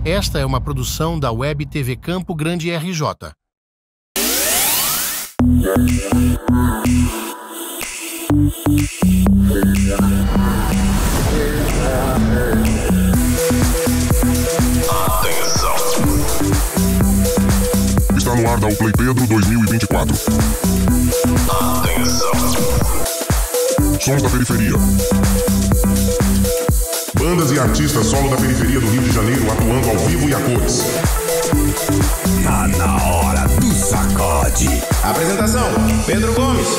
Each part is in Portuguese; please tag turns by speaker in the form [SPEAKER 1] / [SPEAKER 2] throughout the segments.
[SPEAKER 1] Esta é uma produção da Web TV Campo Grande RJ.
[SPEAKER 2] Atenção! Está no ar da Play Pedro 2024. Atenção! Sons da periferia. Bandas e artistas solo da periferia do Rio de Janeiro atuando ao vivo e a cores.
[SPEAKER 3] Tá na hora do sacode.
[SPEAKER 4] Apresentação: Pedro Gomes.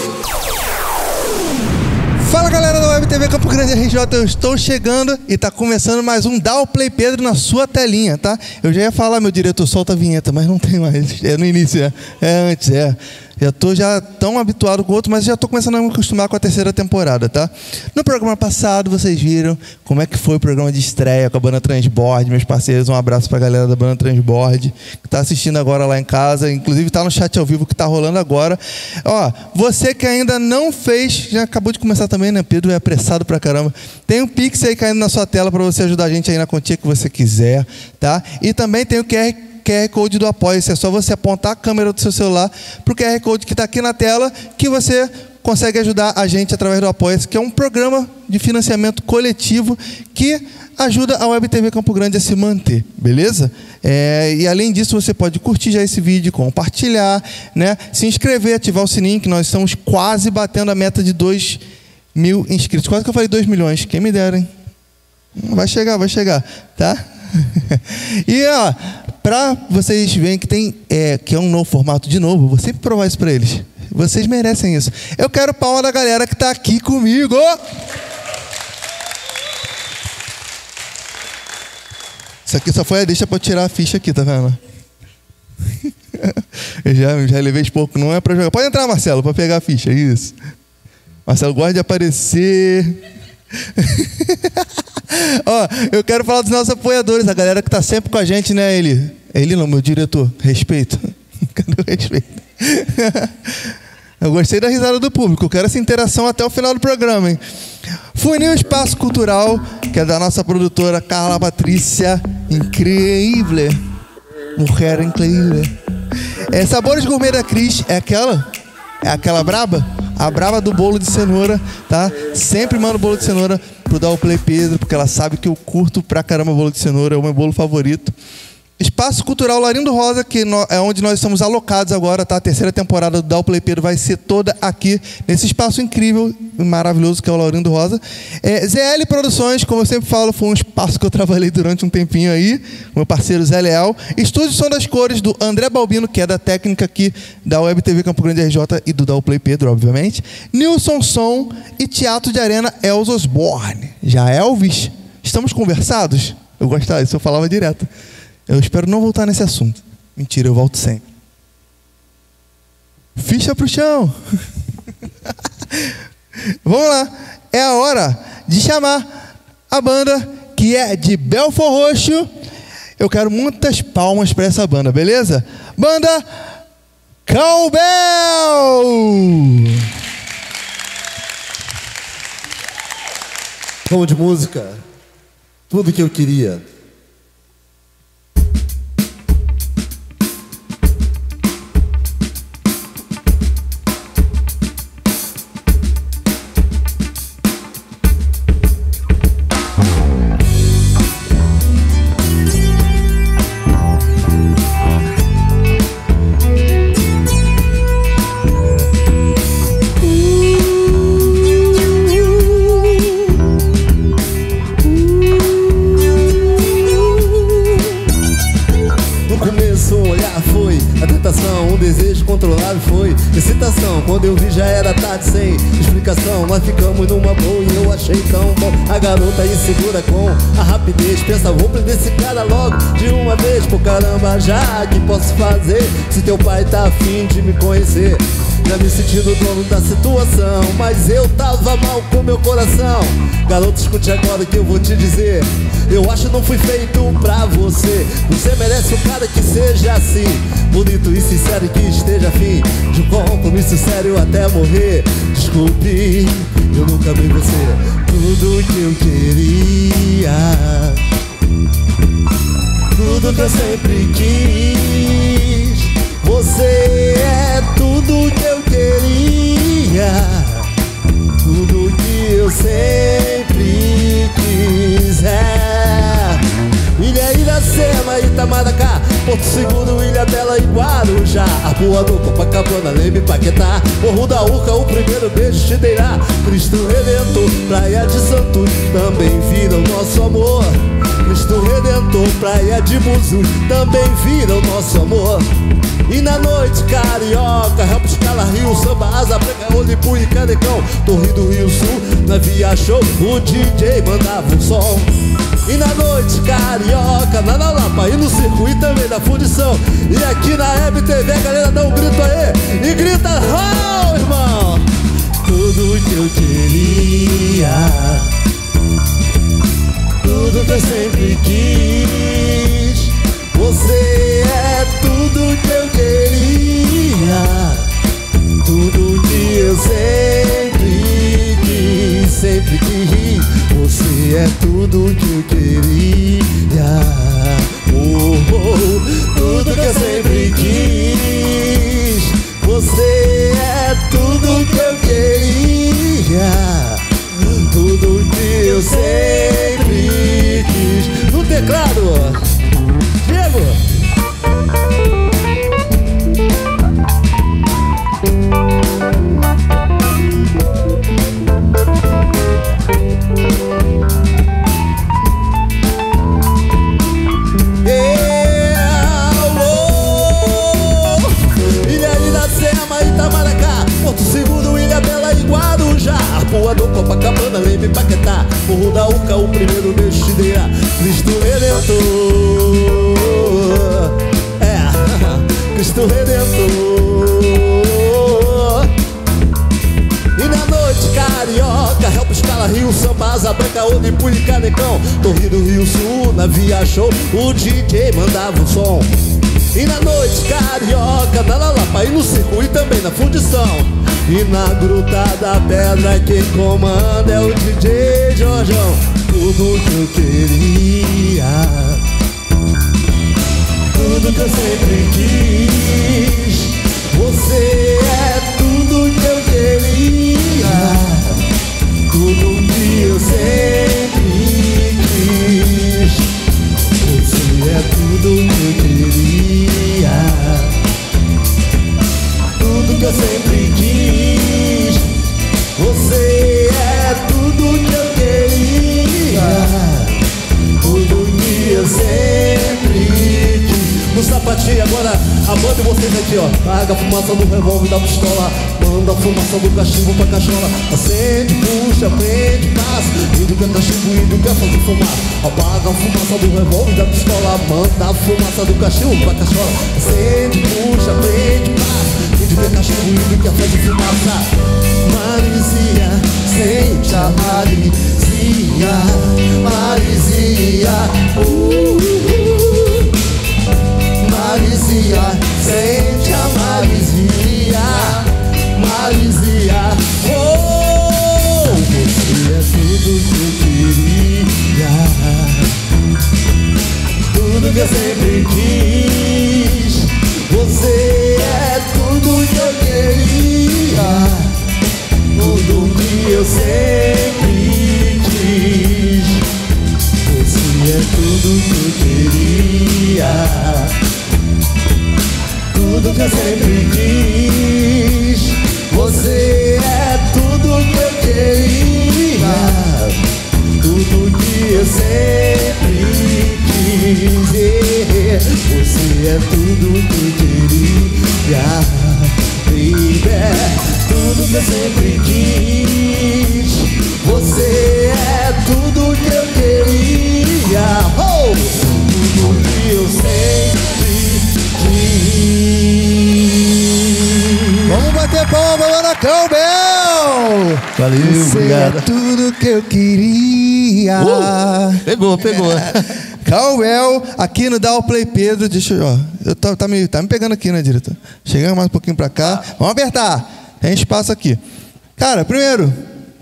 [SPEAKER 5] Fala galera da Web TV Campo Grande RJ, eu estou chegando e tá começando mais um Dá o Play Pedro na sua telinha, tá? Eu já ia falar, meu diretor, solta a vinheta, mas não tem mais, é no início, é antes. Já tô tão habituado com o outro, mas já tô começando a me acostumar com a terceira temporada, tá? No programa passado, vocês viram como é que foi o programa de estreia com a banda Transbord, meus parceiros, um abraço pra galera da banda Transbord, que tá assistindo agora lá em casa, inclusive tá no chat ao vivo que tá rolando agora. Ó, você que ainda não fez, já acabou de começar também, né? Pedro é apressado pra caramba. Tem um Pix aí caindo na sua tela pra você ajudar a gente aí na quantia que você quiser, tá? E também tem o QR Code do Apoia-se, é só você apontar a câmera do seu celular para o QR Code que está aqui na tela, que você consegue ajudar a gente através do Apoia-se, que é um programa de financiamento coletivo que ajuda a Web TV Campo Grande a se manter, beleza? E além disso, você pode curtir já esse vídeo, compartilhar, né? Se inscrever, ativar o sininho, que nós estamos quase batendo a meta de 2.000 inscritos. Quase que eu falei 2 milhões, quem me dera, hein? Vai chegar, tá? E ó, para vocês verem que tem que é um novo formato de novo, vou sempre provar isso para eles. Vocês merecem isso. Eu quero palma da galera que está aqui comigo. Isso aqui só foi a deixa para eu tirar a ficha aqui, tá vendo? Eu já levei esse pouco, não é para jogar. Pode entrar, Marcelo, para pegar a ficha, isso. Marcelo gosta de aparecer. Ó, eu quero falar dos nossos apoiadores, a galera que tá sempre com a gente, né? Ele não, meu diretor, respeito. Cadê o respeito? Eu gostei da risada do público, eu quero essa interação até o final do programa, hein? Funil Espaço Cultural, que é da nossa produtora Carla Patrícia, incrível, mulher incrível. Sabores Gourmet da Cris, é aquela braba? A brava do bolo de cenoura, tá? Sempre mando bolo de cenoura pro Dá o Play Pedro, porque ela sabe que eu curto pra caramba bolo de cenoura, é o meu bolo favorito. Espaço Cultural Larindo Rosa, que é onde nós estamos alocados agora, tá? A terceira temporada do Dá o Play Pedro vai ser toda aqui, nesse espaço incrível e maravilhoso que é o Larindo Rosa. ZL Produções, como eu sempre falo, foi um espaço que eu trabalhei durante um tempinho aí, meu parceiro Zé Leal. Estúdio Som das Cores, do André Balbino, que é da técnica aqui da Web TV Campo Grande RJ e do Dá o Play Pedro, obviamente. Nilson Som e Teatro de Arena Elvis Osborne. Já Elvis, estamos conversados? Eu gostava, isso eu falava direto. Eu espero não voltar nesse assunto. Mentira, eu volto sempre. Ficha pro chão. Vamos lá. É a hora de chamar a banda que é de Belford Roxo. Eu quero muitas palmas para essa banda, beleza? Banda Cowbell!
[SPEAKER 6] Vamos de música. Tudo que eu queria.
[SPEAKER 7] Excitação, quando eu vi já era tarde sem explicação. Nós ficamos numa boa e eu achei tão bom. A garota insegura com a rapidez pensa, vou prender esse cara logo de uma vez. Pô caramba, já que posso fazer se teu pai tá afim de me conhecer? Já me sentindo dono da situação, mas eu tava mal com meu coração. Garoto, escute agora o que eu vou te dizer. Eu acho que não fui feito pra você. Você merece um cara que seja assim, bonito e sincero e que esteja afim de um compromisso sério até morrer. Desculpe, eu nunca vi você. Tudo que eu queria, tudo que eu sempre quis. Você é tudo que eu queria, tudo que eu sempre quis. Ilha Iracema, Itamaracá, Porto Seguro, Ilha Bela e Guarujá, Arpoador, Copacabana, Leme, Paquetá, Morro da Urca, o primeiro beijo te deirá. Cristo Redentor, Praia de Santos, também vira o nosso amor. Cristo Redentor, Praia de Muzu, também vira o nosso amor. E na noite carioca, Help Escala, Rio, Samba, Asa Branca, Olimpo e Canecão, Torre do Rio Sul, na Via Show, o DJ mandava um som. E na noite carioca, na Lapa e no circo e também na fundição. E aqui na Web TV a galera dá um grito aí e grita: oh, irmão! Tudo que eu queria, tudo que eu sempre quis. Você é tudo que eu queria, tudo que eu sempre quis, sempre quis. Você é tudo que eu queria, tudo que eu sempre quis. Você é tudo que eu queria, tudo que eu sempre quis. No teclado, Diego! Porto Seguro, Ilha Bela e Guarujá, Arpoador, Copacabana, Leme, Paquetá, Morro da Urca, o primeiro beijo te deirá. Cristo Redentor, Cristo Redentor. E na noite carioca, Help Escala, Rio, Samba, Asa Branca, Olimpo e Canecão, Torre do Rio Sul, na Via Show, o DJ mandava um som. E na noite carioca, na Lapa e no circo e também na fundição. E na Gruta da Pedra quem comanda é o DJ Jorjão. Tudo que eu queria, tudo que eu sempre quis. Você é tudo que eu queria, tudo que eu sempre quis. Você é tudo que eu queria, tudo que eu sempre quis. Você é tudo que eu queria, tudo que eu sempre quis. No sapatinho agora, a banda e vocês aqui, ó. Paga a fumaça do revólver da pistola, manda a fumaça do cachimbo pra cachola. Acende, puxa, prende, passa. Índio quer cachimbo, índio quer fazer fumaça. Apaga a fumaça do revólver da pistola, manda a fumaça do cachimbo pra cachola. Acende, puxa, prende, passa. Índio quer cachimbo, índio quer fazer fumaça. Marizia, sente a Marizia, Marizia, Marizia, sente a Marizia, Marizia, oh, você é tudo que eu queria, tudo que eu sempre quis. Você é tudo que eu queria, tudo que eu sempre quis. Você é tudo que eu queria, tudo que eu sempre quis. Você é tudo que eu queria, tudo que eu sempre quis. Você é tudo que eu queria, baby, tudo que eu sempre quis. Você é tudo que eu queria, oh, tudo que eu sempre quis.
[SPEAKER 5] Vamos bater palma agora, Campbell!
[SPEAKER 7] Valeu,
[SPEAKER 5] você
[SPEAKER 7] obrigado.
[SPEAKER 5] É tudo que eu queria.
[SPEAKER 7] Pegou.
[SPEAKER 5] Campbell, aqui no Downplay Pedro, deixa eu, ó. Tá me pegando aqui, né, diretor? Chegando mais um pouquinho pra cá. Vamos apertar. Tem espaço aqui. Cara, primeiro,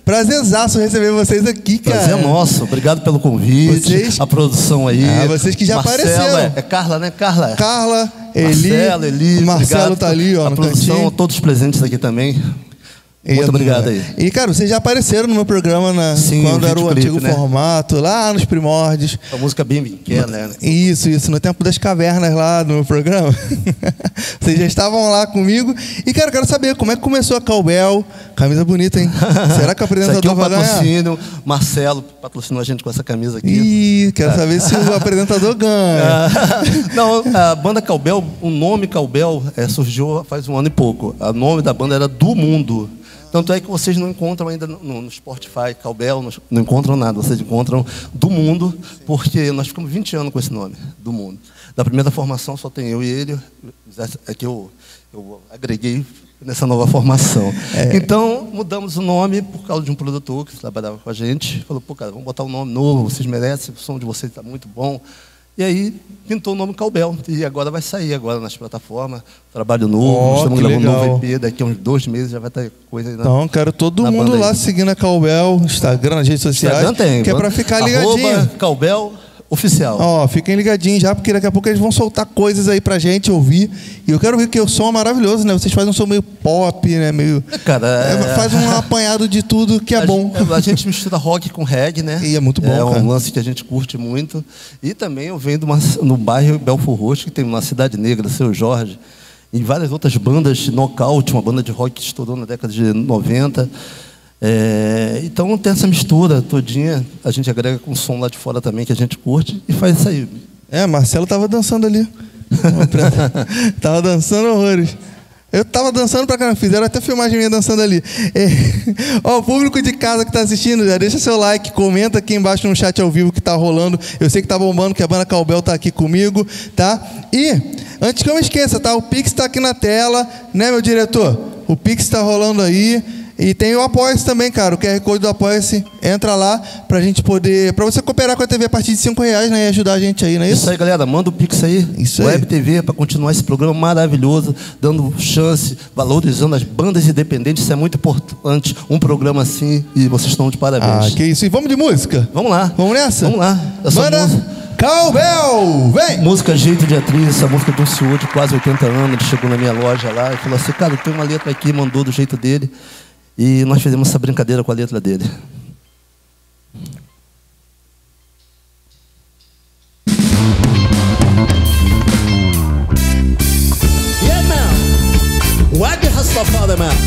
[SPEAKER 5] Prazerzaço receber vocês aqui, cara.
[SPEAKER 7] Prazer nosso. Obrigado pelo convite. A produção aí.
[SPEAKER 5] Vocês que já
[SPEAKER 7] Marcelo,
[SPEAKER 5] apareceram.
[SPEAKER 7] É Carla, né? Carla,
[SPEAKER 5] Eli.
[SPEAKER 7] Marcelo,
[SPEAKER 5] Marcelo
[SPEAKER 7] obrigado.
[SPEAKER 5] tá ali, ó,
[SPEAKER 7] a
[SPEAKER 5] no
[SPEAKER 7] produção,
[SPEAKER 5] cantinho.
[SPEAKER 7] todos presentes aqui também. Muito obrigado aí.
[SPEAKER 5] E, cara, vocês já apareceram no meu programa quando era o antigo formato, lá nos primórdios.
[SPEAKER 7] A música bem quer, né?
[SPEAKER 5] Isso, no tempo das cavernas lá no meu programa. Vocês já estavam lá comigo. E, cara, eu quero saber como é que começou a Cowbell. Camisa bonita, hein? Será que o apresentador vai ganhar?
[SPEAKER 7] Patrocínio. Marcelo patrocinou a gente com essa camisa aqui.
[SPEAKER 5] Ih, quero saber se o apresentador ganha.
[SPEAKER 7] Não, a banda Cowbell, o nome Cowbell surgiu faz 1 ano e pouco. O nome da banda era Do Mundo. Tanto é que vocês não encontram ainda no Spotify, Cowbell, não encontram nada. Vocês encontram Do Mundo, porque nós ficamos 20 anos com esse nome, Do Mundo. Da primeira formação só tem eu e ele, é que eu agreguei nessa nova formação. Então, mudamos o nome por causa de um produtor que trabalhava com a gente. Falou, pô, cara, vamos botar um nome novo, vocês merecem, o som de vocês está muito bom. E aí, pintou o nome Cowbell. E agora vai sair agora nas plataformas. Trabalho novo, estamos gravando um novo EP. Daqui a uns 2 meses já vai ter coisa aí na
[SPEAKER 5] Então, quero todo mundo lá seguindo a Cowbell, Instagram, nas redes sociais.
[SPEAKER 7] Instagram tem.
[SPEAKER 5] Que é pra ficar ligadinho.
[SPEAKER 7] Cowbell Oficial.
[SPEAKER 5] Ó, fiquem ligadinhos já, porque daqui a pouco eles vão soltar coisas aí pra gente ouvir. E eu quero ouvir que o som é maravilhoso, né? Vocês fazem um som meio pop, né? Meio... Faz um apanhado de tudo que é bom.
[SPEAKER 7] A gente mistura rock com reggae, né?
[SPEAKER 5] E é muito bom,
[SPEAKER 7] cara.
[SPEAKER 5] É
[SPEAKER 7] um lance que a gente curte muito. E também eu venho no bairro Belfor Roxo, que tem uma Cidade Negra, Seu Jorge, e várias outras bandas, Nocaute, uma banda de rock que estourou na década de 90. Então tem essa mistura todinha, a gente agrega com som lá de fora também que a gente curte e faz isso aí.
[SPEAKER 5] Marcelo tava dançando ali. Tava dançando horrores. Eu tava dançando pra caramba, fizeram até filmagem minha dançando ali. Ó, o público de casa que tá assistindo, já deixa seu like, comenta aqui embaixo no chat ao vivo que tá rolando. Eu sei que tá bombando, que a banda Cowbell tá aqui comigo, tá? E, antes que eu me esqueça, tá? O Pix tá aqui na tela, né, meu diretor? O Pix tá rolando aí. E tem o Apoia-se também, cara. O QR Code do Apoia-se. Entra lá pra gente poder... Pra você cooperar com a TV a partir de R$5, né? E ajudar a gente aí, não é isso?
[SPEAKER 7] Isso aí, galera. Manda o Pix aí.
[SPEAKER 5] Isso aí.
[SPEAKER 7] Web TV pra continuar esse programa maravilhoso. Dando chance, valorizando as bandas independentes. Isso é muito importante. Um programa assim. E vocês estão de parabéns.
[SPEAKER 5] Que isso. E vamos de música?
[SPEAKER 7] Vamos lá.
[SPEAKER 5] Vamos nessa?
[SPEAKER 7] Vamos lá.
[SPEAKER 5] Manda Cowbell! Vem!
[SPEAKER 7] Música Jeito de Atriz. Essa música de um senhor de quase 80 anos. Ele chegou na minha loja lá e falou assim, cara, tem uma letra aqui. Mandou do jeito dele. E nós fizemos essa brincadeira com a letra dele.
[SPEAKER 8] Yeah, man. Wag Rastafari, man.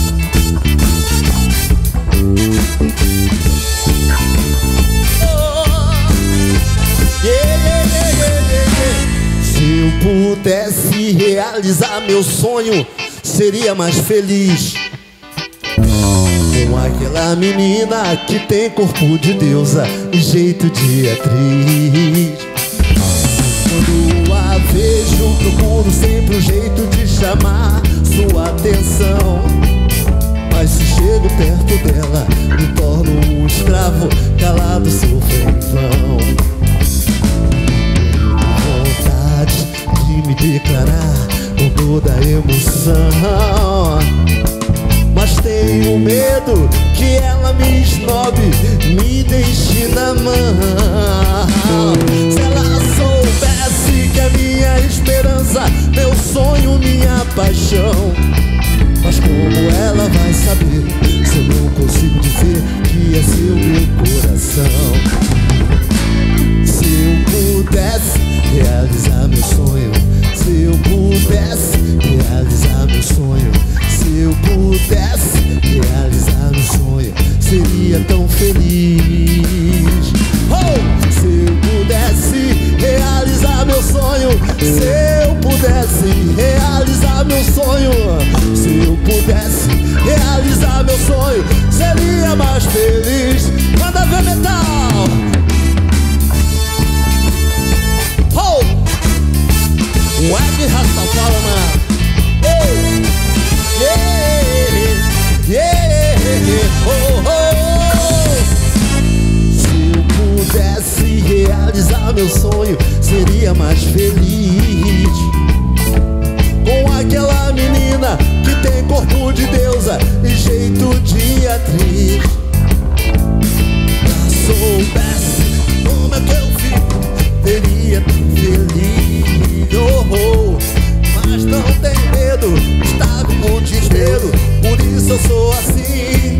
[SPEAKER 8] Se eu pudesse realizar meu sonho, seria mais feliz com aquela menina que tem corpo de deusa e jeito de atriz. Quando a vejo, procuro sempre um jeito de chamar sua atenção. Mas se chego perto dela, me torno um escravo, calado sofrevão. Vontade de me declarar com toda a emoção, mas tenho medo que ela me esnobe, me deixe na mão. Se ela soubesse que a minha esperança, meu sonho, minha paixão, mas como ela vai saber se eu não consigo dizer que é seu meu coração? Se eu pudesse realizar meu sonho, se eu pudesse realizar meu sonho, se eu pudesse realizar meu sonho, seria tão feliz. Se eu pudesse realizar meu sonho, se eu pudesse realizar meu sonho, se eu pudesse realizar meu sonho, seria mais feliz. Manda ver metal. Wag Rastafari, man. Se eu pudesse realizar meu sonho, seria mais feliz com aquela menina que tem corpo de deusa e jeito de atriz.
[SPEAKER 7] soubesse como é que eu fico, teria tão feliz. Mas não tenho medo, está com desespero, por isso eu sou assim.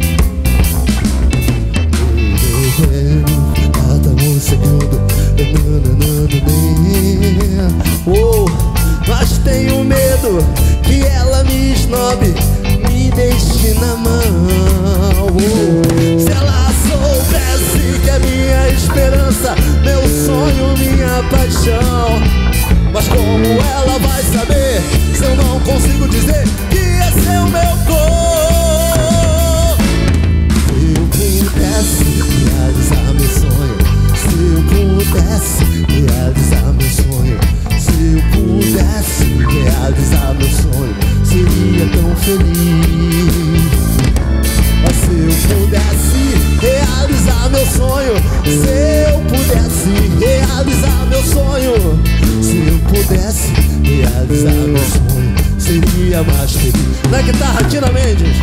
[SPEAKER 7] Mas tenho medo que ela me esnobe, me deixe na mão. Se ela soubesse que é minha esperança, meu sonho, minha paixão. Mas como ela vai saber se eu não consigo dizer que esse é o meu corpo? Se eu pudesse realizar meu sonho, se eu pudesse realizar meu sonho, se eu pudesse realizar meu sonho, seria tão feliz. Mas se eu pudesse realizar meu sonho, se eu pudesse realizar meu sonho, se eu pudesse realizar meu sonho, seria mais feliz. Na guitarra, Tina Mendes.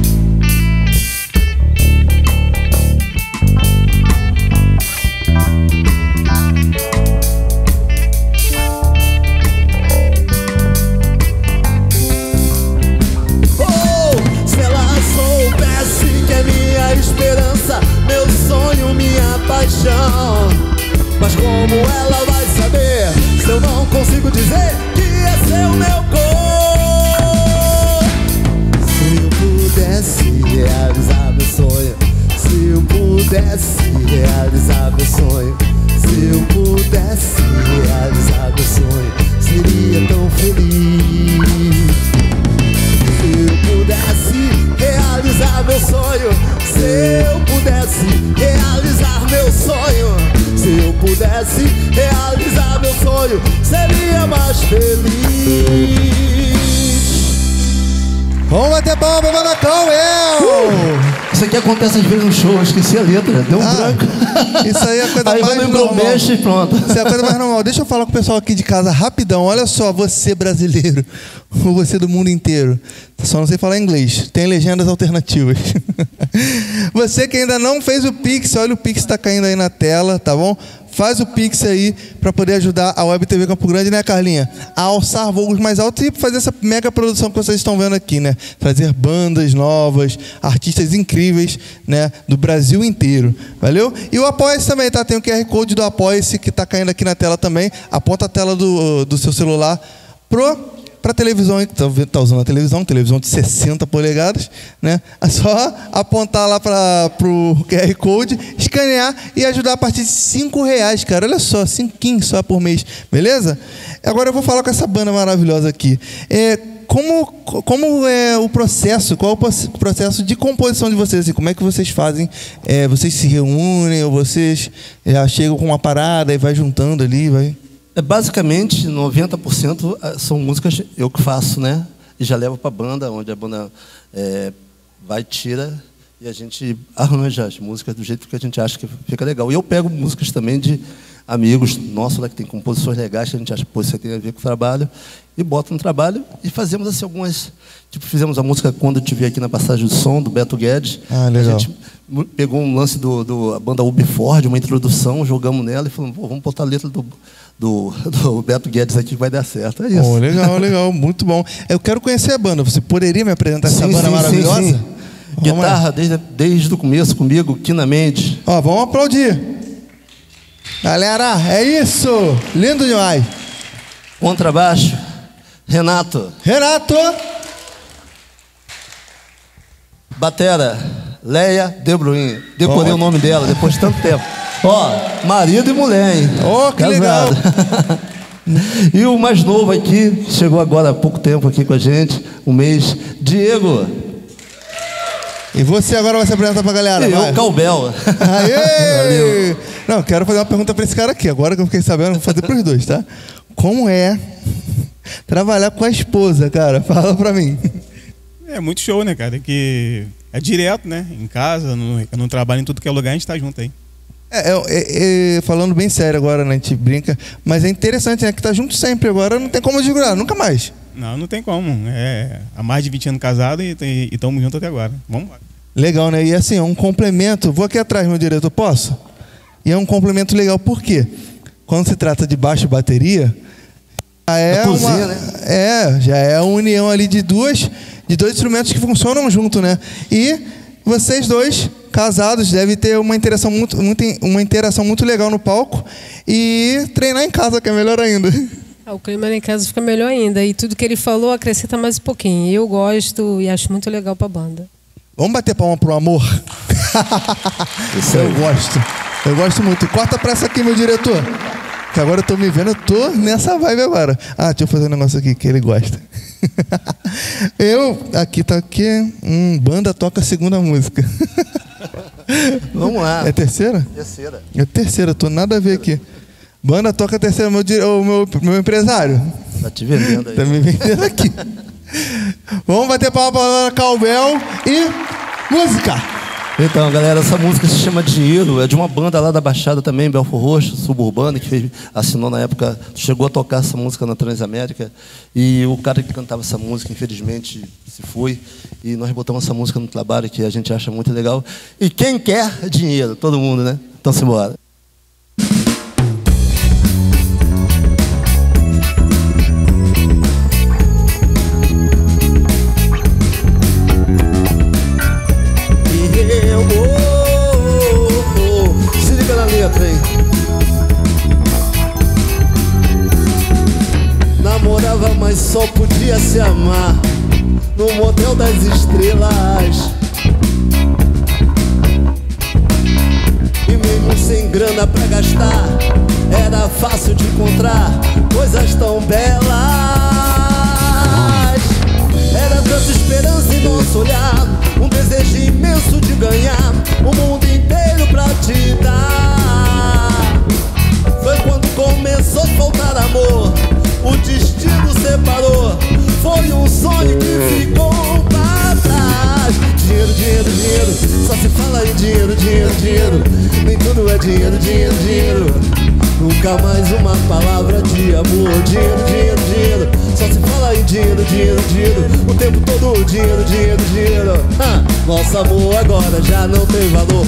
[SPEAKER 7] Se ela soubesse que é minha esperança, meu sonho, minha paixão. Mas como ela vai saber se eu não consigo dizer que esse é o meu corpo? Se eu pudesse realizar meu sonho, se eu pudesse realizar meu sonho, se eu pudesse realizar meu sonho, seria tão feliz. Se eu pudesse realizar meu sonho, se eu pudesse realizar meu sonho, se eu pudesse realizar meu sonho, seria mais feliz.
[SPEAKER 5] Vamos bater palma, Manacão,
[SPEAKER 7] Isso aqui acontece às vezes no show, eu esqueci a letra, deu um branco.
[SPEAKER 5] Isso aí é a coisa
[SPEAKER 7] aí
[SPEAKER 5] mais
[SPEAKER 7] normal. Mexe e pronto.
[SPEAKER 5] Isso é a coisa mais normal. Deixa eu falar com o pessoal aqui de casa rapidão. Olha só, você brasileiro, ou você do mundo inteiro, só não sei falar inglês, tem legendas alternativas. Você que ainda não fez o Pix, olha o Pix está caindo aí na tela, tá bom? Faz o Pix aí para poder ajudar a Web TV Campo Grande, né, Carlinha? A alçar voos mais altos e fazer essa mega produção que vocês estão vendo aqui, né? Trazer bandas novas, artistas incríveis, né? Do Brasil inteiro, valeu? E o Apoia-se também, tá? Tem o QR Code do Apoia-se que tá caindo aqui na tela também. Aponta a tela do seu celular para televisão aí, que tá usando a televisão de 60 polegadas, né? É só apontar lá pro QR Code, escanear e ajudar a partir de R$5, cara. Olha só, 5 só por mês, beleza? Agora eu vou falar com essa banda maravilhosa aqui. Como é o processo? Qual é o processo de composição de vocês? Assim, como é que vocês fazem? Vocês se reúnem ou vocês já chegam com uma parada e vai juntando ali, vai...
[SPEAKER 7] Basicamente, 90% são músicas eu que faço, né? E já levo para a banda, onde a banda vai, tira, e a gente arranja as músicas do jeito que a gente acha que fica legal. E eu pego músicas também de amigos nossos, lá que tem composições legais, que a gente acha que isso tem a ver com o trabalho, e boto no trabalho, e fazemos assim algumas... Tipo, fizemos a música Quando Eu Te Vi aqui na Passagem do Som, do Beto Guedes.
[SPEAKER 5] Ah, legal.
[SPEAKER 7] A gente pegou um lance da banda Ubiford, uma introdução, jogamos nela e falamos, vamos botar a letra do Beto Guedes aqui que vai dar certo. É isso.
[SPEAKER 5] Oh, legal, legal, muito bom. Eu quero conhecer a banda. Você poderia me apresentar essa banda maravilhosa?
[SPEAKER 7] Sim. Guitarra desde o começo comigo, Tina Mendes.
[SPEAKER 5] Ó, vamos aplaudir. Galera, é isso. Lindo demais.
[SPEAKER 7] Contrabaixo, Renato. Batera, Leia De Bruyne. Decorei o nome dela depois de tanto tempo. Ó, marido e mulher, hein?
[SPEAKER 5] Ó, que legal.
[SPEAKER 7] E o mais novo aqui, chegou agora há pouco tempo aqui com a gente, um mês, Diego.
[SPEAKER 5] E você agora vai se apresentar pra galera?
[SPEAKER 7] E eu, Calbel.
[SPEAKER 5] Aê! Não, quero fazer uma pergunta pra esse cara aqui. Agora que eu fiquei sabendo, vou fazer pros dois, tá? Como é trabalhar com a esposa, cara? Fala pra mim.
[SPEAKER 9] É muito show, né, cara? Que é direto, né? Em casa, no trabalho, em tudo que é lugar, a gente tá junto aí.
[SPEAKER 5] Falando bem sério agora, né? A gente brinca. Mas é interessante, né? Que tá junto sempre. Agora não tem como desgrudar, nunca mais.
[SPEAKER 9] Não tem como. Há mais de 20 anos casado e estamos juntos até agora. Vamos lá.
[SPEAKER 5] Legal, né? E assim, um complemento. Vou aqui atrás, meu diretor, posso? E é um complemento legal, por quê? Quando se trata de baixo e bateria, já é a união ali de dois instrumentos que funcionam junto, né? E vocês dois, casados, devem ter uma interação muito legal no palco e treinar em casa, que é melhor ainda.
[SPEAKER 10] O clima em casa fica melhor ainda. E tudo que ele falou acrescenta mais um pouquinho. Eu gosto e acho muito legal pra banda. Vamos
[SPEAKER 5] bater palma pro amor? Eu gosto. Eu gosto muito. Corta pra essa aqui, meu diretor. Que agora eu tô me vendo, eu tô nessa vibe agora. Deixa eu fazer um negócio aqui que ele gosta. Banda toca a segunda música.
[SPEAKER 7] Vamos lá.
[SPEAKER 5] É terceira?
[SPEAKER 7] Terceira.
[SPEAKER 5] É terceira, tô nada a ver aqui. Banda toca a terceira, meu empresário.
[SPEAKER 7] Tá te vendendo aí.
[SPEAKER 5] Tá me vendendo aqui. Vamos bater palma para Calbel e música.
[SPEAKER 7] Então, galera, essa música se chama Dinheiro, é de uma banda lá da Baixada também, Belfor Roxo, suburbana, que assinou na época, chegou a tocar essa música na Transamérica, e o cara que cantava essa música, infelizmente, se foi, e nós botamos essa música no trabalho, que a gente acha muito legal. E quem quer dinheiro? Todo mundo, né? Então, simbora.
[SPEAKER 8] Namorava, mas só podia se amar no motel das estrelas. E mesmo sem grana pra gastar, era fácil de encontrar coisas tão belas. Era tanta esperança em nosso olhar, um desejo imenso de ganhar o mundo inteiro pra te dar. Foi quando começou a faltar amor, o destino separou. Foi um sonho que ficou pra trás. Dinheiro, dinheiro, dinheiro, só se fala em dinheiro, dinheiro, dinheiro. Nem tudo é dinheiro, dinheiro, dinheiro. Nunca mais uma palavra de amor. Dinheiro, dinheiro, dinheiro, só se fala em dinheiro, dinheiro, dinheiro. O tempo todo dinheiro, dinheiro, dinheiro. Nosso amor agora já não tem valor.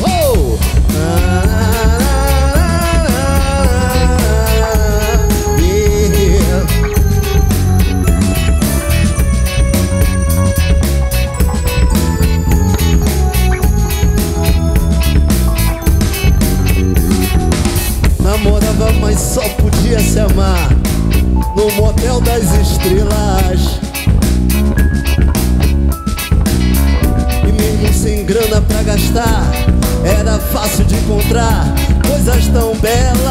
[SPEAKER 8] Namorava, mas só podia se amar no motel das estrelas. E mesmo sem grana pra gastar, era fácil de encontrar coisas tão belas.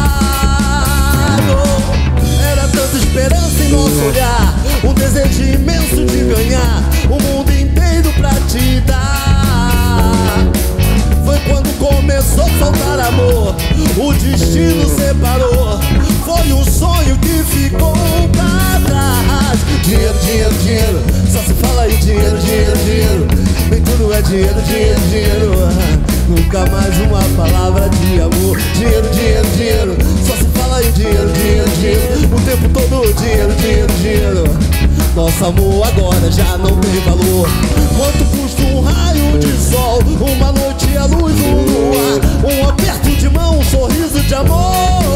[SPEAKER 8] Era tanta esperança em nosso olhar, um desejo imenso de ganhar o mundo inteiro pra te dar. Foi quando começou a faltar amor, o destino separou. Foi um sonho que ficou pra trás. Dinheiro, dinheiro, dinheiro, só se fala em dinheiro, dinheiro, dinheiro. Nem tudo é dinheiro, dinheiro, dinheiro. Nunca mais uma palavra de amor. Dinheiro, dinheiro, dinheiro, só se fala em dinheiro, dinheiro, dinheiro. O tempo todo dinheiro, dinheiro, dinheiro. Nosso amor agora já não tem valor. Quanto custa um raio de sol, uma noite à luz, um luar, um aperto de mão, um sorriso de amor.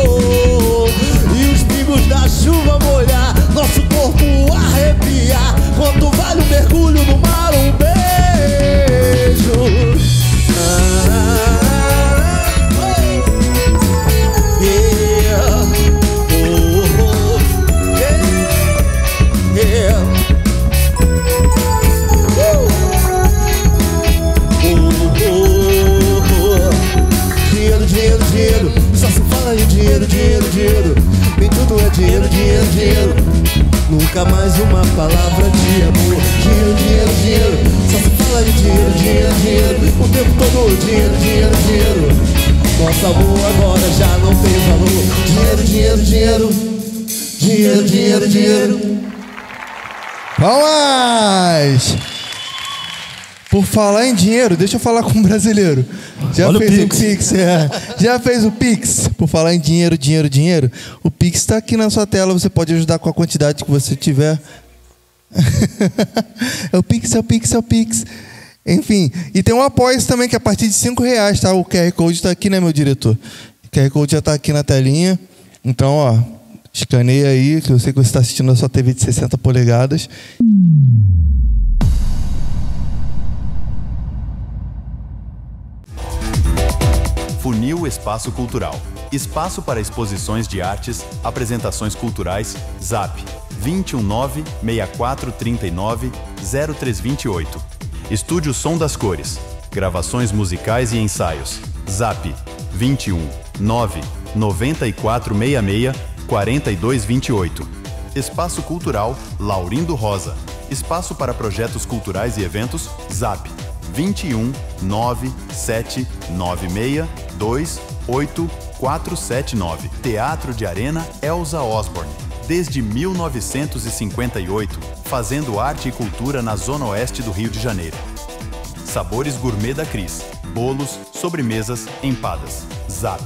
[SPEAKER 8] E os pingos da chuva molhar, nosso corpo arrepiar. Quanto vale um mergulho no mar, um beijo. Dinheiro, só se fala em dinheiro, dinheiro, dinheiro. Nem tudo é dinheiro, dinheiro, dinheiro. Nunca mais uma palavra de amor. Dinheiro, dinheiro, dinheiro, só se fala em dinheiro, dinheiro, dinheiro. O tempo todo dinheiro, dinheiro, dinheiro. Nosso amor agora já não tem valor. Dinheiro, dinheiro, dinheiro. Dinheiro, dinheiro, dinheiro.
[SPEAKER 5] Palmas! Por falar em dinheiro, deixa eu falar com um brasileiro. Já
[SPEAKER 7] olha
[SPEAKER 5] fez
[SPEAKER 7] o Pix.
[SPEAKER 5] Já fez o Pix? Por falar em dinheiro, dinheiro, dinheiro. O Pix está aqui na sua tela. Você pode ajudar com a quantidade que você tiver. É o Pix, é o Pix, é o Pix. Enfim, e tem um apoio também, que é a partir de R$5, tá? O QR Code está aqui, né, meu diretor? O QR Code já está aqui na telinha. Então, ó, escaneia aí, que eu sei que você está assistindo a sua TV de 60 polegadas.
[SPEAKER 11] Funil Espaço Cultural. Espaço para exposições de artes, apresentações culturais. Zap 219-6439-0328. Estúdio Som das Cores. Gravações musicais e ensaios. Zap 219-9466-4228. Espaço Cultural Laurindo Rosa. Espaço para projetos culturais e eventos. Zap 21-9796-28479. Teatro de Arena Elza Osborne. Desde 1958, fazendo arte e cultura na zona oeste do Rio de Janeiro. Sabores Gourmet da Cris. Bolos, sobremesas, empadas. Zap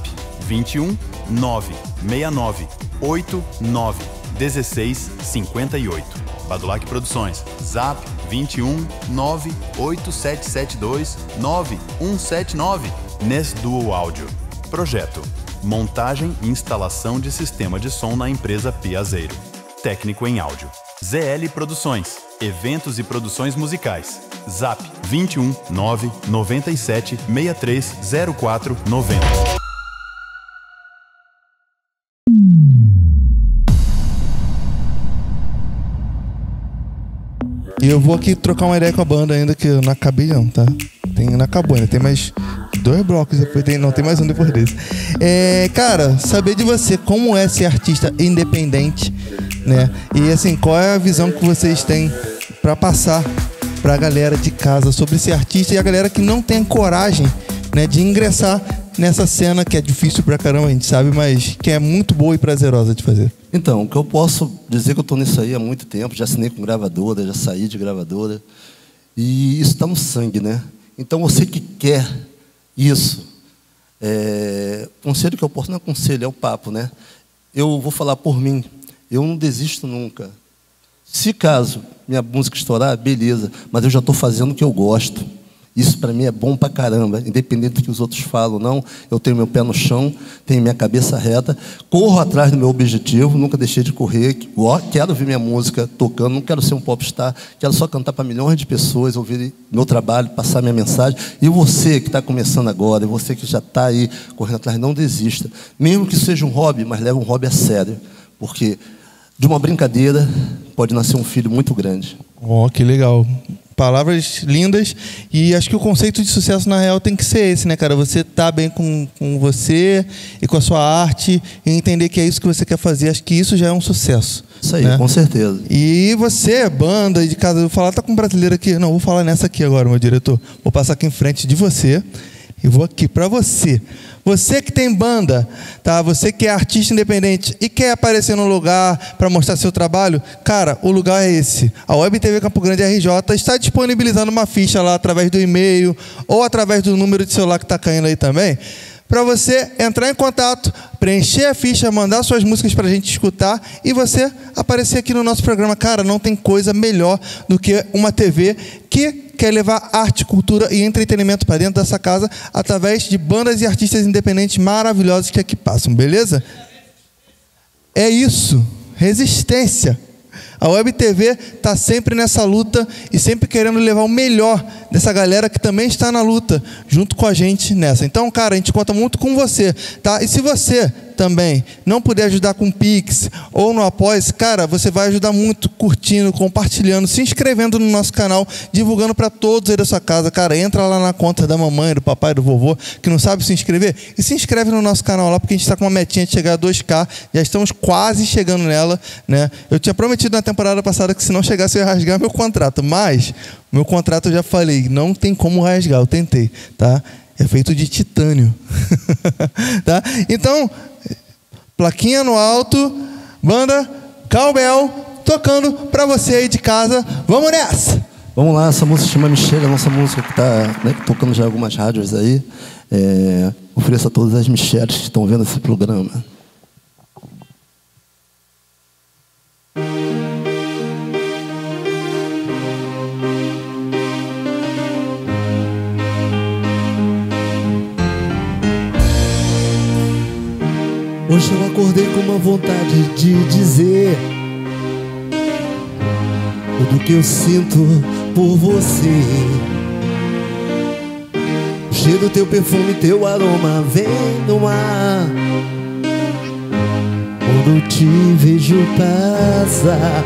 [SPEAKER 11] 21-969-89-1658. Badulac Produções. Zap 21-98772-9179. NES Dual Áudio. Projeto: montagem e instalação de sistema de som na empresa Piazeiro. Técnico em áudio: ZL Produções. Eventos e produções musicais. Zap 21-997-630490.
[SPEAKER 5] E eu vou aqui trocar uma ideia com a banda ainda, que eu não acabei não, tá? Não acabou ainda, tem mais 2 blocos depois, tem mais um depois desse. Cara, saber de você, como é ser artista independente, né? E assim, qual é a visão que vocês têm para passar pra galera de casa sobre ser artista e a galera que não tem coragem, né, de ingressar nessa cena que é difícil pra caramba, a gente sabe, mas que é muito boa e prazerosa de fazer.
[SPEAKER 6] Então, o que eu posso dizer que eu estou nisso aí há muito tempo, já assinei com gravadora, já saí de gravadora, e isso está no sangue, né? Então, você que quer isso, conselho que eu posso, não é conselho, é o papo, né? Eu vou falar por mim, eu não desisto nunca. Se caso minha música estourar, beleza, mas eu já estou fazendo o que eu gosto. Isso para mim é bom pra caramba, independente do que os outros falam, não. Eu tenho meu pé no chão, tenho minha cabeça reta, corro atrás do meu objetivo, nunca deixei de correr. Quero ouvir minha música tocando, não quero ser um popstar, quero só cantar para milhões de pessoas, ouvir meu trabalho, passar minha mensagem. E você que está começando agora, e você que já está aí correndo atrás, não desista. Mesmo que seja um hobby, mas leve um hobby a sério, porque de uma brincadeira pode nascer um filho muito grande.
[SPEAKER 5] Oh, que legal. Palavras lindas. E acho que o conceito de sucesso, na real, tem que ser esse, né, cara? Você tá bem com você e com a sua arte e entender que é isso que você quer fazer. Acho que isso já é um sucesso.
[SPEAKER 6] Isso aí,
[SPEAKER 5] né?
[SPEAKER 6] Com certeza.
[SPEAKER 5] E você, banda de casa, eu vou falar, tá com um brasileiro aqui. Não, vou falar nessa aqui agora, meu diretor. Vou passar aqui em frente de você e vou aqui para você. Você que tem banda, tá? Você que é artista independente e quer aparecer no lugar para mostrar seu trabalho, cara, o lugar é esse. A Web TV Campo Grande RJ está disponibilizando uma ficha lá através do e-mail ou através do número de celular que está caindo aí também, para você entrar em contato, preencher a ficha, mandar suas músicas para a gente escutar e você aparecer aqui no nosso programa. Cara, não tem coisa melhor do que uma TV que quer levar arte, cultura e entretenimento para dentro dessa casa através de bandas e artistas independentes maravilhosos que aqui passam, beleza? É isso, resistência. A Web TV está sempre nessa luta e sempre querendo levar o melhor dessa galera que também está na luta, junto com a gente nessa. Então, cara, a gente conta muito com você, tá? E se você também não puder ajudar com Pix ou no Apoia-se, cara, você vai ajudar muito curtindo, compartilhando, se inscrevendo no nosso canal, divulgando para todos aí da sua casa. Cara, entra lá na conta da mamãe, do papai, do vovô, que não sabe se inscrever, e se inscreve no nosso canal lá, porque a gente está com uma metinha de chegar a 2K, já estamos quase chegando nela, né? Eu tinha prometido na temporada passada que se não chegasse eu ia rasgar meu contrato, mas meu contrato eu já falei, não tem como rasgar, eu tentei, tá? É feito de titânio. Tá? Então, plaquinha no alto, banda Cowbell tocando pra você aí de casa. Vamos nessa!
[SPEAKER 6] Vamos lá, essa música chama Me Chega, nossa música que está tocando já em algumas rádios aí. Ofereço a todas as Micheles que estão vendo esse programa.
[SPEAKER 7] Hoje eu acordei com uma vontade de dizer tudo que eu sinto por você. O cheiro, teu perfume, teu aroma vem no ar. Quando te vejo passar,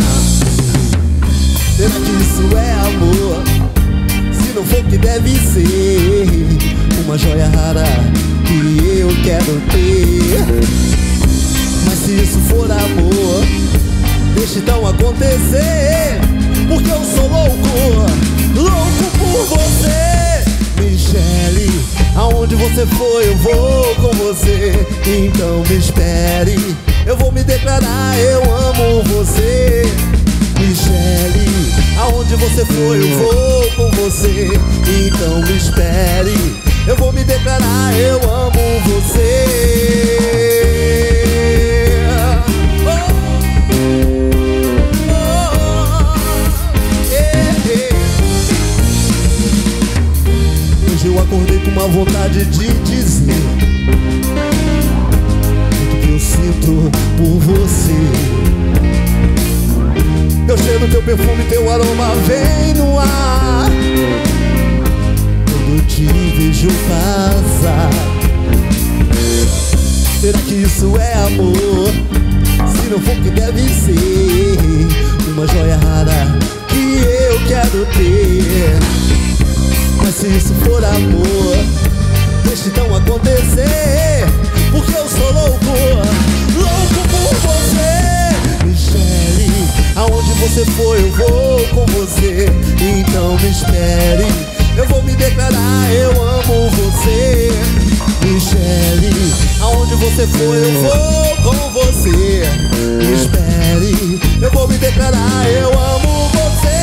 [SPEAKER 7] será que isso é amor? Se não for, que deve ser uma joia rara que eu quero ter. Mas se isso for amor, deixa então acontecer, porque eu sou louco por você. Michele, aonde você for eu vou com você. Então me espere, eu vou me declarar, eu amo você. Michele, aonde você for eu vou com você. Então me espere, eu vou me declarar, eu amo você. Hoje eu acordei com uma vontade de dizer tudo que eu sinto por você. Teu cheiro, teu perfume, teu aroma vem no ar. Quando te vejo passar, será que isso é amor? Se não for, que deve ser uma joia rara que eu quero ter. Mas se isso for amor, deixa então acontecer, porque eu sou louco por você. Michele, aonde você for eu vou com você. Então me espere, eu vou me declarar, eu amo você. Michele, aonde você for eu vou com você. Me espere, eu vou me declarar, eu amo você.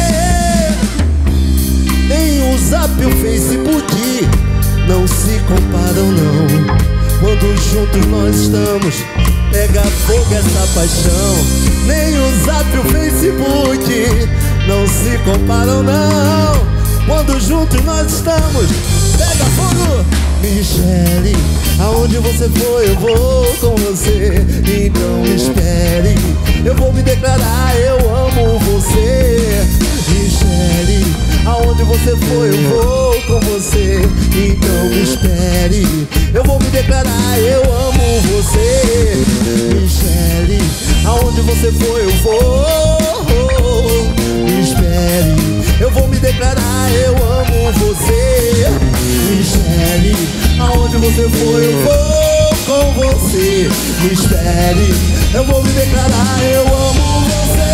[SPEAKER 7] Nem o Zap e o Facebook não se comparam não. Quando juntos nós estamos, pega fogo essa paixão. Nem o Zap e o Facebook não se comparam não. Quando juntos nós estamos, pega fogo. Michele, aonde você for eu vou com você. Então me espere, eu vou me declarar, eu amo você. Michele, aonde você for eu vou com você. Então me espere, eu vou me declarar, eu amo você. Michele, aonde você for eu vou. Me espere, eu vou me declarar, eu amo você. Michele, aonde você for eu vou com você. Me espere, eu vou me declarar, eu amo você.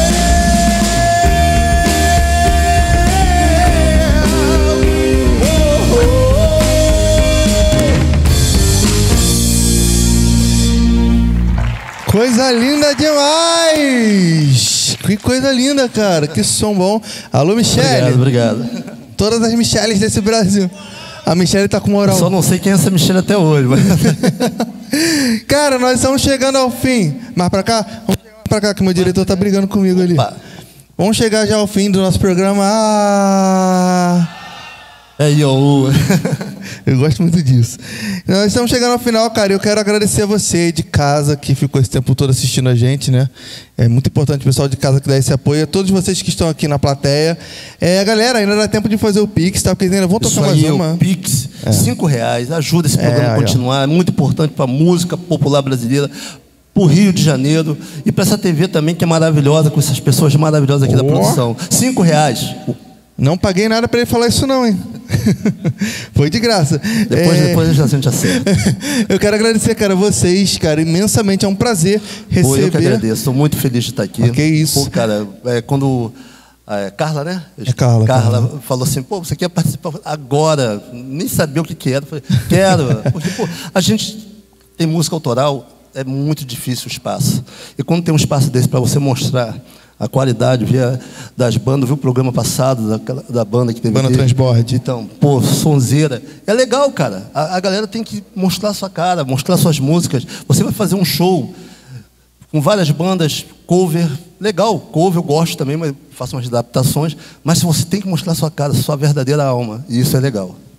[SPEAKER 5] Coisa linda demais! Que coisa linda, cara. Que som bom. Alô, Michele.
[SPEAKER 6] Obrigado.
[SPEAKER 5] Todas as Micheles desse Brasil. A Michele tá com moral.
[SPEAKER 6] Só não sei quem é essa Michele até hoje. Mas...
[SPEAKER 5] Cara, nós estamos chegando ao fim. Mais pra cá? Vamos chegar mais pra cá, que meu diretor tá brigando comigo ali. Vamos chegar já ao fim do nosso programa. Eu gosto muito disso. Nós estamos chegando ao final, cara. Eu quero agradecer a você aí de casa que ficou esse tempo todo assistindo a gente, né? É muito importante o pessoal de casa que dá esse apoio. A todos vocês que estão aqui na plateia. Galera, ainda dá tempo de fazer o Pix, tá? Porque ainda vão tocar mais uma.
[SPEAKER 6] O Pix, R$5. Ajuda esse programa a continuar. É muito importante para a música popular brasileira, para o Rio de Janeiro e para essa TV também, que é maravilhosa, com essas pessoas maravilhosas aqui da produção. R$5.
[SPEAKER 5] Não paguei nada para ele falar isso não, hein? Foi de graça.
[SPEAKER 6] Depois a gente acerta.
[SPEAKER 5] Eu quero agradecer, cara, vocês, cara, imensamente. É um prazer receber.
[SPEAKER 6] Eu que agradeço. Estou muito feliz de estar aqui.
[SPEAKER 5] Que isso.
[SPEAKER 6] Pô, cara, quando... Carla, né?
[SPEAKER 5] Carla
[SPEAKER 6] falou assim, pô, você quer participar agora? Nem sabia o que era. Eu falei, quero. Porque, pô, a gente tem música autoral, é muito difícil o espaço. E quando tem um espaço desse para você mostrar a qualidade das bandas, viu o programa passado da banda que teve
[SPEAKER 5] Banda Transborde.
[SPEAKER 6] Então, pô, sonzeira. É legal, cara. A galera tem que mostrar a sua cara, mostrar suas músicas. Você vai fazer um show com várias bandas, cover, legal, cover eu gosto também, mas faço umas adaptações. Mas você tem que mostrar a sua cara, a sua verdadeira alma. E isso é legal.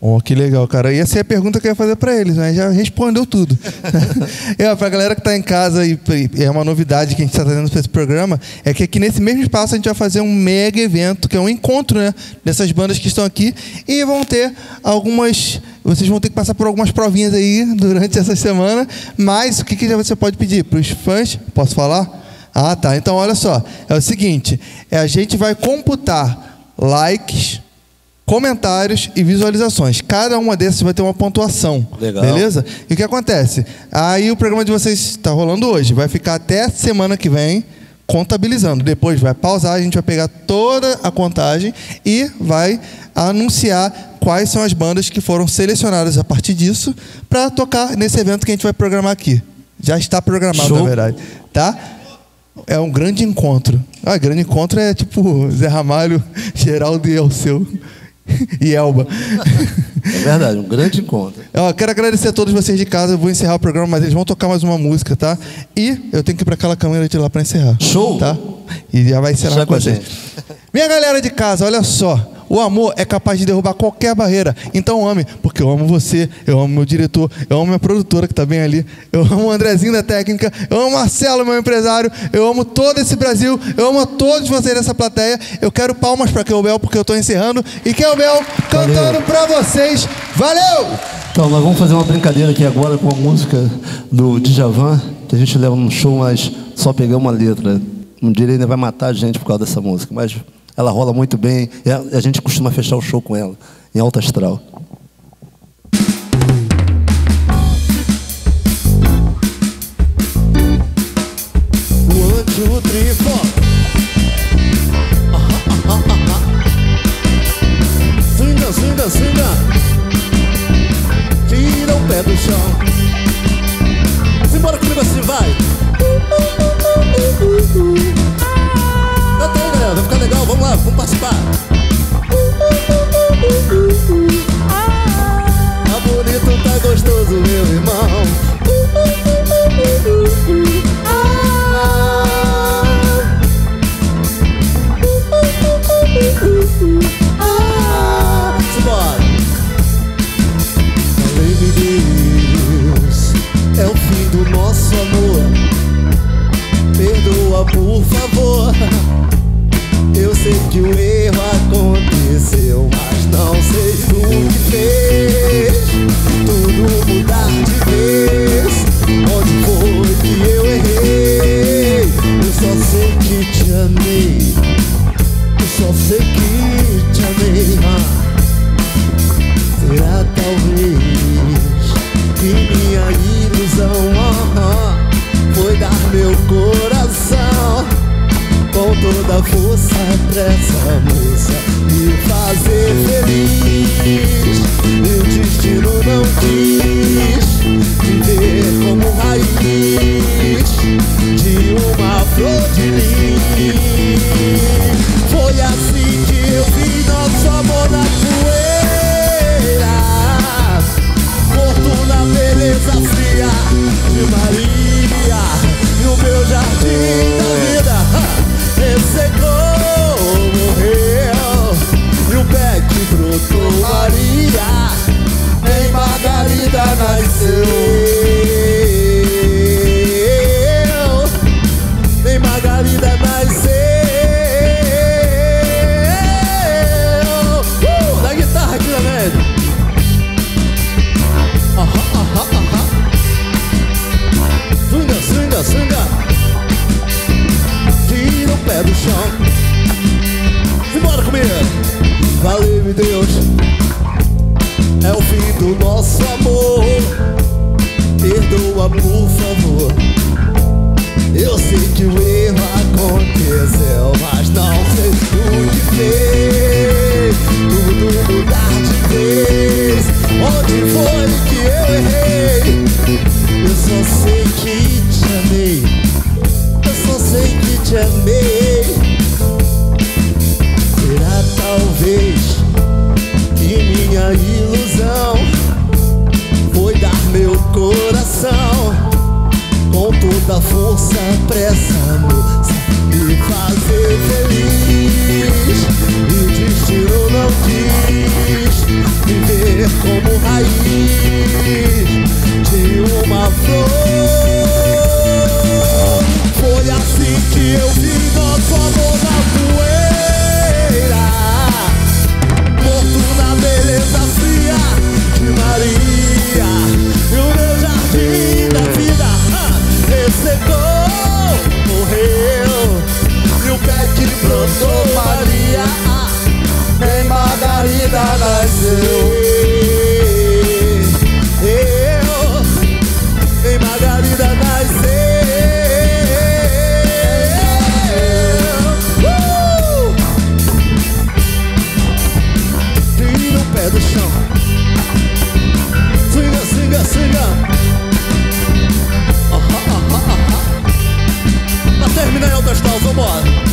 [SPEAKER 5] Oh, que legal, cara. E essa é a pergunta que eu ia fazer para eles, né? Já respondeu tudo. Para a galera que está em casa, e é uma novidade que a gente está trazendo para esse programa, é que aqui nesse mesmo espaço a gente vai fazer um mega evento, que é um encontro, né, dessas bandas que estão aqui, e vão ter algumas... Vocês vão ter que passar por algumas provinhas aí durante essa semana, mas o que você pode pedir para os fãs? Posso falar? Ah, tá. Então, olha só. É o seguinte, a gente vai computar likes, comentários e visualizações. Cada uma desses vai ter uma pontuação.
[SPEAKER 6] Legal.
[SPEAKER 5] Beleza? E o que acontece? Aí o programa de vocês está rolando hoje. Vai ficar até semana que vem contabilizando. Depois vai pausar, a gente vai pegar toda a contagem e vai anunciar quais são as bandas que foram selecionadas a partir disso para tocar nesse evento que a gente vai programar aqui. Já está programado,
[SPEAKER 6] Show.
[SPEAKER 5] na verdade. Tá? É um grande encontro. Grande encontro é tipo Zé Ramalho, Geraldo e Alceu. E Elba.
[SPEAKER 6] É verdade, um grande encontro.
[SPEAKER 5] Quero agradecer a todos vocês de casa. Eu vou encerrar o programa, mas eles vão tocar mais uma música, tá? E eu tenho que ir para aquela câmera de lá para encerrar.
[SPEAKER 6] Show!
[SPEAKER 5] Tá? E já vai encerrar com vocês. Minha galera de casa, olha só. O amor é capaz de derrubar qualquer barreira. Então ame, porque eu amo você, eu amo meu diretor, eu amo minha produtora que está bem ali, eu amo o Andrezinho da técnica, eu amo o Marcelo, meu empresário, eu amo todo esse Brasil, eu amo a todos vocês dessa plateia. Eu quero palmas para Keobel, porque eu estou encerrando. E Keobel cantando para vocês. Valeu!
[SPEAKER 6] Então, nós vamos fazer uma brincadeira aqui agora com a música do Djavan, que a gente leva num show, mas só pegar uma letra. Um dia ele ainda vai matar a gente por causa dessa música, mas ela rola muito bem e a gente costuma fechar o show com ela, em alta astral.
[SPEAKER 8] 1, 2, 3, 4. Swinga, swinga, swinga. Tira o pé do chão. Simbora comigo assim, vai. Canta aí, galera, vai ficar legal, vamos lá, vamos participar. Tá bonito, tá gostoso, meu irmão. Simbora. Falei-me Deus, é o fim do nosso amor. Perdoa, por favor. Eu sei que o erro aconteceu, mas não sei o que fez tudo mudar de vez. Onde foi que eu errei? Eu só sei que te amei. Eu só sei que te amei. Será talvez que minha ilusão foi dar meu coração com toda a força pra essa moça me fazer feliz. E o destino não quis viver como raiz de uma flor de lis. Foi assim que eu vi nosso amor na poeira, morto na beleza fria de Maria. E o meu jardim da vida ressecou, morreu. E o pé que brotou Maria, em Margarida nasceu. Em Margarida nasceu. Da guitarra aqui também. Swinga, swinga, swinga. Tira o pé do chão. Simbora comigo. Valeu-me Deus, é o fim do nosso amor. Perdoa, por favor. Eu sei que o erro aconteceu, mas não sei o que fez tudo mudar de vez. Onde foi que eu errei? Eu só sei que te amei. Eu só sei que te amei. Será talvez que minha ilusão foi dar meu coração com toda a força pra essa moça me fazer feliz. E o destino não quis
[SPEAKER 7] viver como raiz de uma flor. Foi assim que eu vi nosso amor na poeira, morto na beleza fria de Maria. E o meu jardim da vida ressecou, morreu. E o pé que brotou Maria, em Margarida nasceu. Em Margarida nasceu. Tira o pé do chão. Swinga, swinga, swinga. Pra terminar em alto astral, vambora.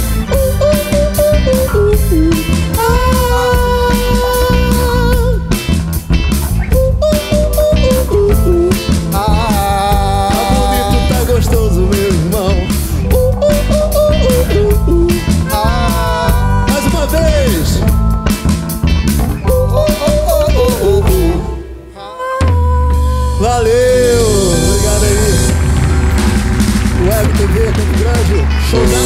[SPEAKER 7] Gostoso, meu irmão. Mais uma vez. Valeu, obrigado aí. Web TV Campo Grande, show.